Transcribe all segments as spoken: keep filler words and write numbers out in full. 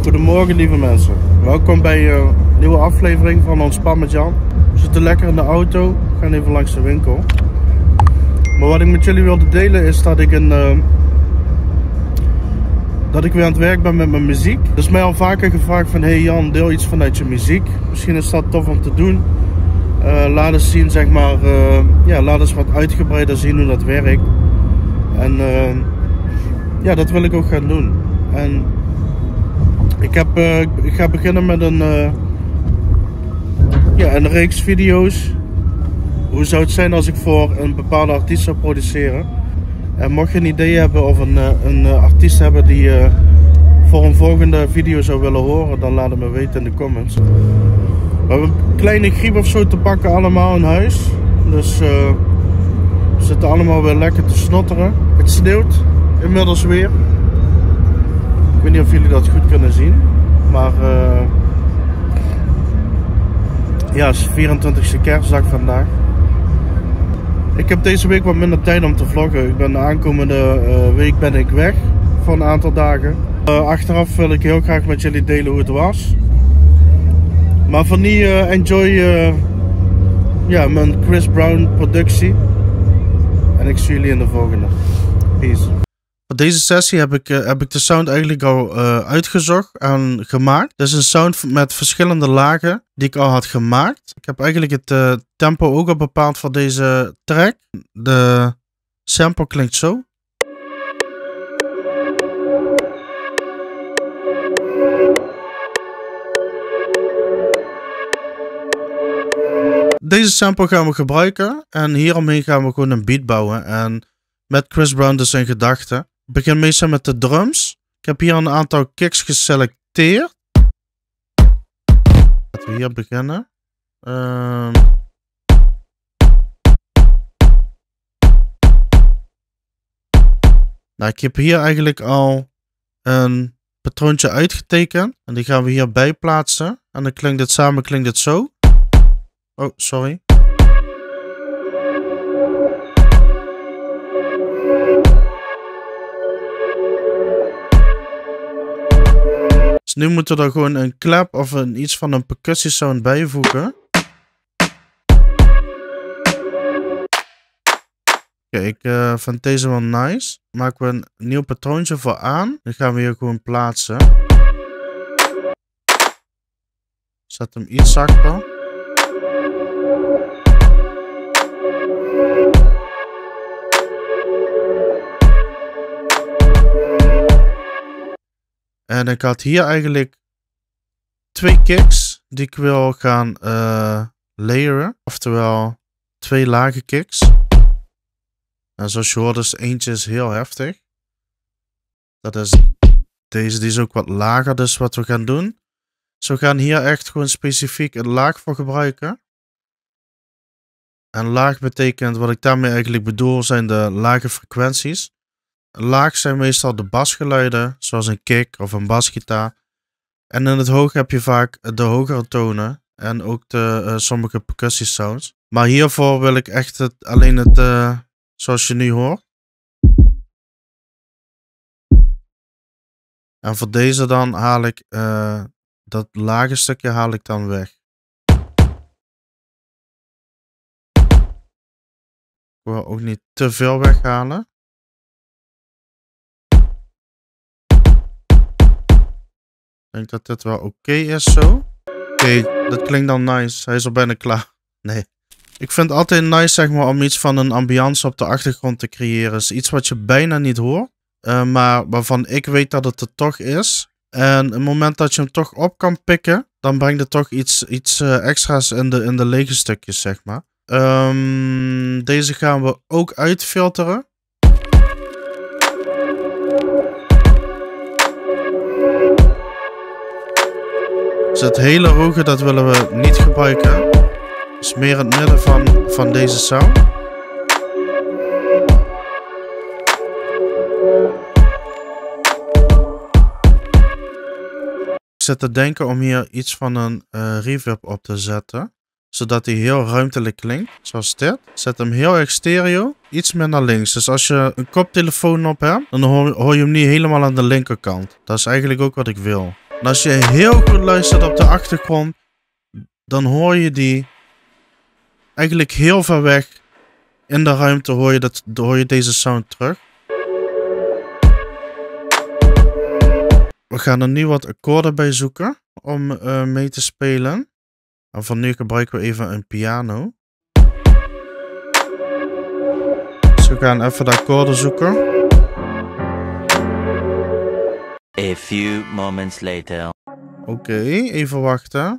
Goedemorgen lieve mensen. Welkom bij een uh, nieuwe aflevering van Ontspan met Jan. We zitten lekker in de auto, we gaan even langs de winkel. Maar wat ik met jullie wilde delen is dat ik een... Uh, dat ik weer aan het werk ben met mijn muziek. Er is mij al vaker gevraagd van, hey Jan, deel iets vanuit je muziek. Misschien is dat tof om te doen. Uh, laat eens zien, zeg maar, uh, ja, laat eens wat uitgebreider zien hoe dat werkt. En uh, ja, dat wil ik ook gaan doen. En ik, heb, uh, ik ga beginnen met een, uh, ja, een reeks video's. Hoe zou het zijn als ik voor een bepaalde artiest zou produceren? En mocht je een idee hebben of een, een artiest hebben die uh, voor een volgende video zou willen horen, dan laat het me weten in de comments. We hebben een kleine griep of zo te pakken allemaal in huis. Dus uh, we zitten allemaal weer lekker te snotteren. Het sneeuwt inmiddels weer. Ik weet niet of jullie dat goed kunnen zien. Maar uh, ja, het is vierentwintigste kerstdag vandaag. Ik heb deze week wat minder tijd om te vloggen. Ik ben de aankomende uh, week ben ik weg voor een aantal dagen. Uh, achteraf wil ik heel graag met jullie delen hoe het was. Maar voor nu uh, enjoy uh, ja, mijn Chris Brown productie. En ik zie jullie in de volgende. Peace. Voor deze sessie heb ik, uh, heb ik de sound eigenlijk al uh, uitgezocht en gemaakt. Dit is een sound met verschillende lagen die ik al had gemaakt. Ik heb eigenlijk het uh, tempo ook al bepaald voor deze track. De sample klinkt zo. Deze sample gaan we gebruiken en hieromheen gaan we gewoon een beat bouwen. En met Chris Brown dus in gedachten. Ik begin meestal met de drums. Ik heb hier een aantal kicks geselecteerd. Laten we hier beginnen. Um... Nou, ik heb hier eigenlijk al een patroontje uitgetekend. En die gaan we hierbij plaatsen. En dan klinkt dit samen, klinkt dit zo. Oh, sorry. Dus nu moeten we er gewoon een klap of een, iets van een percussiesound bijvoegen. Oké, ik uh, vind deze wel nice. Maken we een nieuw patroontje voor aan. Dan gaan we hier gewoon plaatsen. Zet hem iets zachter. En ik had hier eigenlijk twee kicks die ik wil gaan uh, layeren. Oftewel twee lage kicks. En zoals je hoort is eentje is heel heftig. Dat is deze, die is ook wat lager, dus wat we gaan doen. Dus we gaan hier echt gewoon specifiek een laag voor gebruiken. En laag betekent, wat ik daarmee eigenlijk bedoel, zijn de lage frequenties. Laag zijn meestal de basgeluiden, zoals een kick of een basgitaar. En in het hoog heb je vaak de hogere tonen en ook de uh, sommige percussie sounds. Maar hiervoor wil ik echt het, alleen het, uh, zoals je nu hoort. En voor deze dan haal ik, uh, dat lage stukje haal ik dan weg. Ik wil ook niet te veel weghalen. Ik denk dat dit wel oké okay is zo. Oké, okay, dat klinkt dan nice. Hij is al bijna klaar. Nee. Ik vind het altijd nice, zeg maar, om iets van een ambiance op de achtergrond te creëren. Is iets wat je bijna niet hoort. Uh, maar waarvan ik weet dat het er toch is. En op het moment dat je hem toch op kan pikken, dan brengt het toch iets, iets uh, extra's in de, in de lege stukjes, zeg maar. Um, deze gaan we ook uitfilteren. Dus het hele hoge, dat willen we niet gebruiken. Dus meer in het midden van, van deze sound. Ik zit te denken om hier iets van een uh, reverb op te zetten. Zodat hij heel ruimtelijk klinkt. Zoals dit. Zet hem heel erg stereo. Iets meer naar links. Dus als je een koptelefoon op hebt, dan hoor, hoor je hem niet helemaal aan de linkerkant. Dat is eigenlijk ook wat ik wil. En als je heel goed luistert op de achtergrond, dan hoor je die eigenlijk heel ver weg in de ruimte hoor je, dat, hoor je deze sound terug. We gaan er nu wat akkoorden bij zoeken om uh, mee te spelen. En voor nu gebruiken we even een piano. Dus we gaan even de akkoorden zoeken. A few moments later. Oké, okay, even wachten.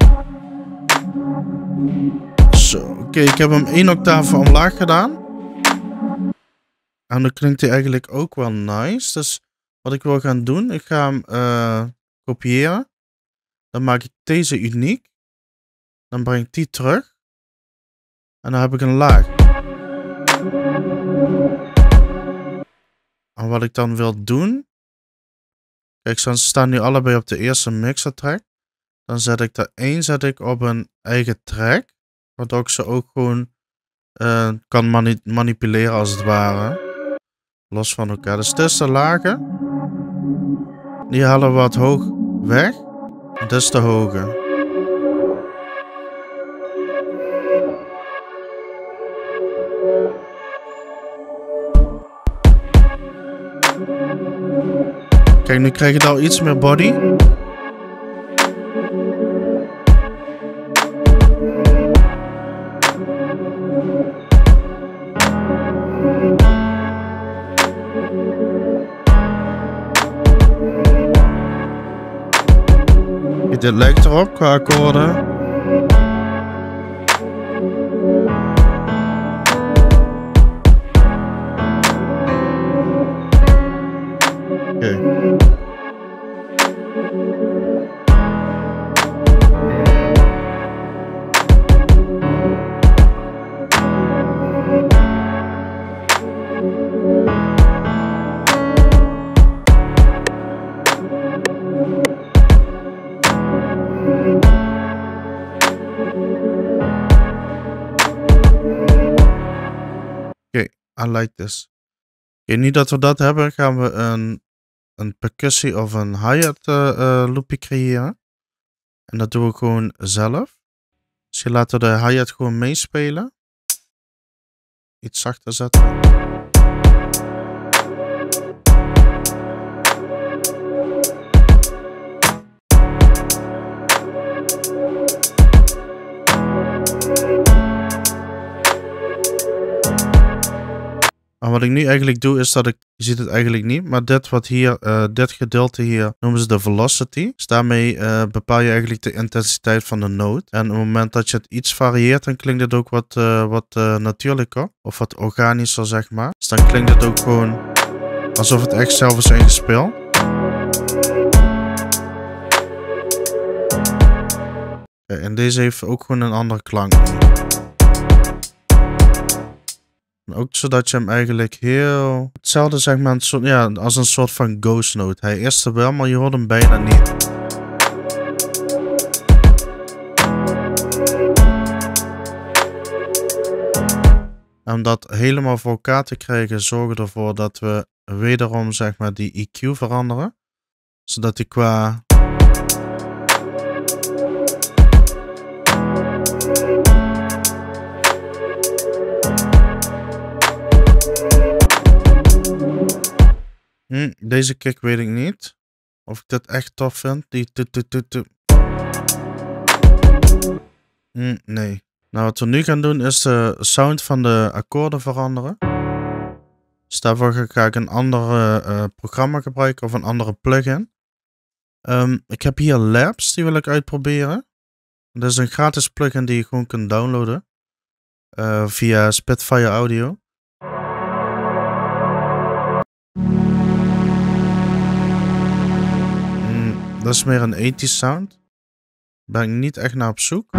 Zo, oké, okay, ik heb hem één octaaf omlaag gedaan. En dan klinkt hij eigenlijk ook wel nice. Dus wat ik wil gaan doen, ik ga hem uh, kopiëren. Dan maak ik deze uniek. Dan breng ik die terug. En dan heb ik een laag. En wat ik dan wil doen. Kijk, ze staan nu allebei op de eerste mixer track. Dan zet ik de één zet ik op een eigen track. Waardoor ik ze ook gewoon uh, kan mani manipuleren als het ware. Los van elkaar. Dus dit is de lage. Die halen we wat hoog weg. En dit is de hoge. Kijk, nu krijg je al iets meer body. Dit lijkt erop qua akkoorden. Oké. Okay. I like this. Oké, nu dat we dat hebben, gaan we een, een percussie of een hi-hat uh, uh, loopje creëren. En dat doen we gewoon zelf. Dus je laat de hi-hat gewoon meespelen. Iets zachter zetten. En wat ik nu eigenlijk doe is dat ik, je ziet het eigenlijk niet, maar dit wat hier, uh, dit gedeelte hier noemen ze de velocity. Dus daarmee uh, bepaal je eigenlijk de intensiteit van de noot. En op het moment dat je het iets varieert, dan klinkt het ook wat, uh, wat uh, natuurlijker. Of wat organischer, zeg maar. Dus dan klinkt het ook gewoon alsof het echt zelf is ingespeeld. Okay, en deze heeft ook gewoon een andere klank. Ook zodat je hem eigenlijk heel... Hetzelfde zeg maar, een soort, ja, als een soort van ghost note. Hij is er wel, maar je hoort hem bijna niet. En om dat helemaal voor elkaar te krijgen, zorgen we ervoor dat we wederom zeg maar die E Q veranderen. Zodat die qua... Hm, deze kick weet ik niet. Of ik dat echt tof vind. Die tu tu tu tu. Hm, nee. Nou, wat we nu gaan doen is de sound van de akkoorden veranderen. Dus daarvoor ga ik een ander uh, programma gebruiken of een andere plugin. Um, ik heb hier Labs, die wil ik uitproberen. Dat is een gratis plugin die je gewoon kunt downloaden. Uh, via Spitfire Audio. Dat is meer een tachtig sound. Daar ben ik niet echt naar op zoek.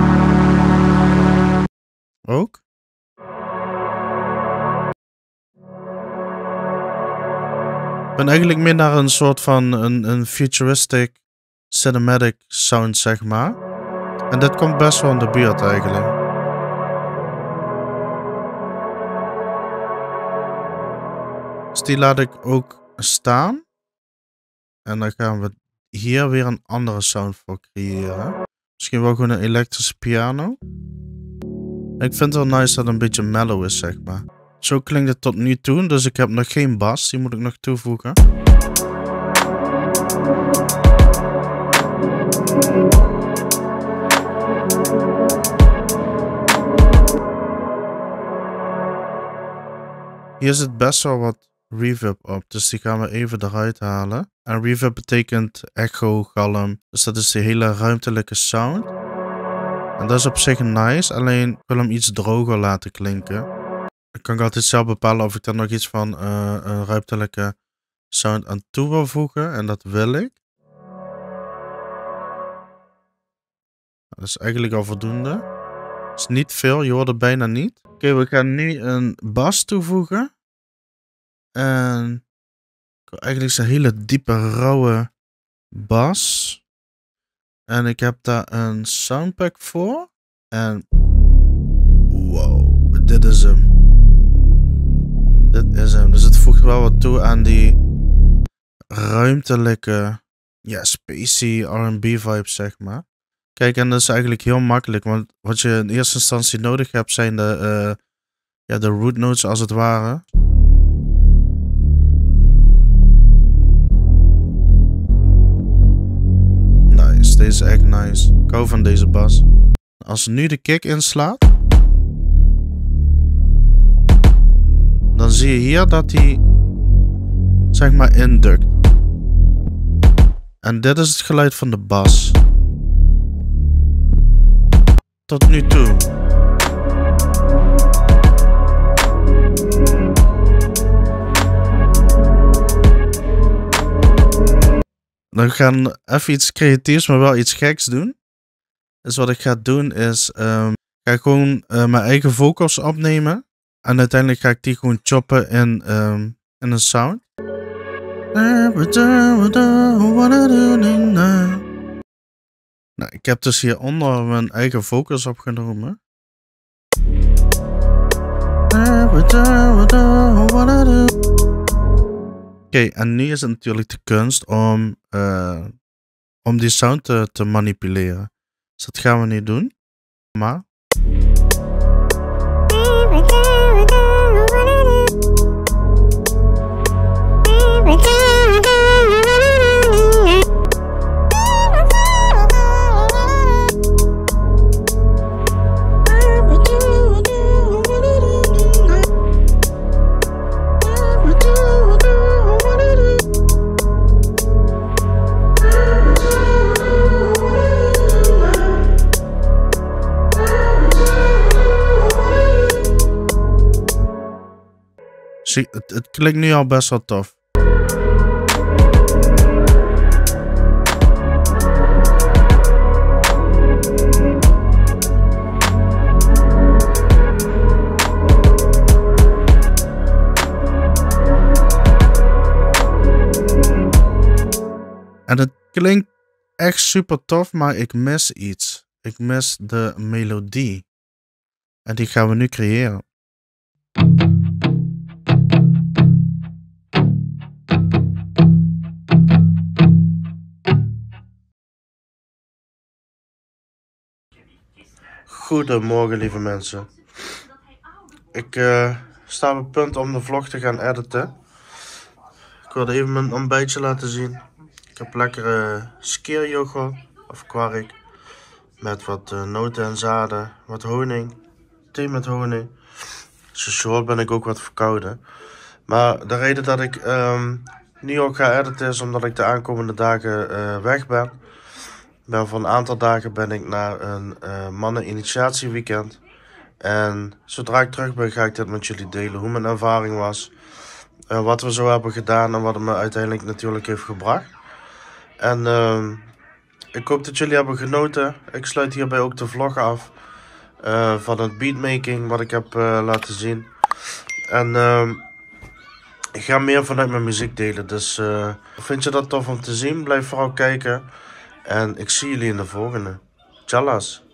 Ook. Ik ben eigenlijk meer naar een soort van een, een futuristic cinematic sound, zeg maar. En dit komt best wel in de buurt eigenlijk. Dus die laat ik ook staan. En dan gaan we hier weer een andere sound voor creëren. Misschien wel gewoon een elektrische piano. Ik vind het wel nice dat het een beetje mellow is, zeg maar. Zo klinkt het tot nu toe, dus ik heb nog geen bas. Die moet ik nog toevoegen. Hier zit best wel wat reverb op, dus die gaan we even eruit halen. En reverb betekent echo, galm, dus dat is de hele ruimtelijke sound. En dat is op zich nice, alleen ik wil hem iets droger laten klinken. Dan kan ik altijd zelf bepalen of ik daar nog iets van uh, een ruimtelijke sound aan toe wil voegen, en dat wil ik. Dat is eigenlijk al voldoende. Dat is niet veel, je hoort het bijna niet. Oké, okay, we gaan nu een bas toevoegen. En eigenlijk is een hele diepe, rauwe bas. En ik heb daar een soundpack voor. En wow, dit is hem. Dit is hem. Dus het voegt wel wat toe aan die ruimtelijke, ja, spacey R en B vibes, zeg maar. Kijk, en dat is eigenlijk heel makkelijk, want wat je in eerste instantie nodig hebt zijn de, uh, ja, de root notes als het ware. Nice, deze is echt nice. Ik hou van deze bas. Als nu de kick inslaat, dan zie je hier dat hij, zeg maar, indukt. En dit is het geluid van de bas. Tot nu toe. Dan gaan we even iets creatiefs, maar wel iets geks doen. Dus wat ik ga doen is, um, ga ik gewoon uh, mijn eigen vocals opnemen. En uiteindelijk ga ik die gewoon choppen in, um, in een sound. Nou, ik heb dus hieronder mijn eigen vocals opgenomen. Oké, okay, en nu is het natuurlijk de kunst om, uh, om die sound te, te manipuleren. Dus dat gaan we nu doen. Maar... Zie, het, het klinkt nu al best wel tof. En het klinkt echt super tof, maar ik mis iets. Ik mis de melodie. En die gaan we nu creëren. Goedemorgen, lieve mensen. Ik uh, sta op het punt om de vlog te gaan editen. Ik wilde even mijn ontbijtje laten zien. Ik heb lekkere skyr-yoghurt of kwark met wat uh, noten en zaden, wat honing, thee met honing. Zo short ben ik ook wat verkouden. Maar de reden dat ik um, nu ook ga editen is omdat ik de aankomende dagen uh, weg ben. Ben voor een aantal dagen ben ik naar een uh, mannen-initiatieweekend. En zodra ik terug ben ga ik dit met jullie delen. Hoe mijn ervaring was. Uh, wat we zo hebben gedaan en wat het me uiteindelijk natuurlijk heeft gebracht. En uh, ik hoop dat jullie hebben genoten. Ik sluit hierbij ook de vlog af. Uh, van het beatmaking wat ik heb uh, laten zien. En uh, ik ga meer vanuit mijn muziek delen. Dus uh, vind je dat tof om te zien? Blijf vooral kijken. En ik zie jullie in de volgende. Tjallas.